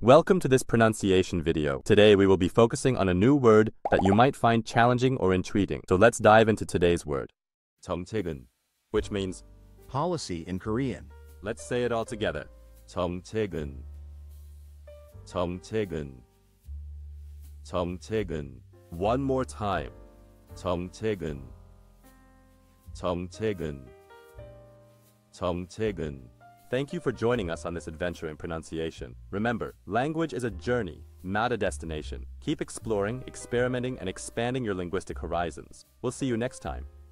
Welcome to this pronunciation video. Today we will be focusing on a new word that you might find challenging or intriguing. So let's dive into today's word. jeongchaegeun, which means policy in Korean. let's say it all together. jeongchaegeun. jeongchaegeun. jeongchaegeun. One more time. jeongchaegeun. jeongchaegeun. jeongchaegeun. Thank you for joining us on this adventure in pronunciation. Remember, language is a journey, not a destination. Keep exploring, experimenting, and expanding your linguistic horizons. We'll see you next time.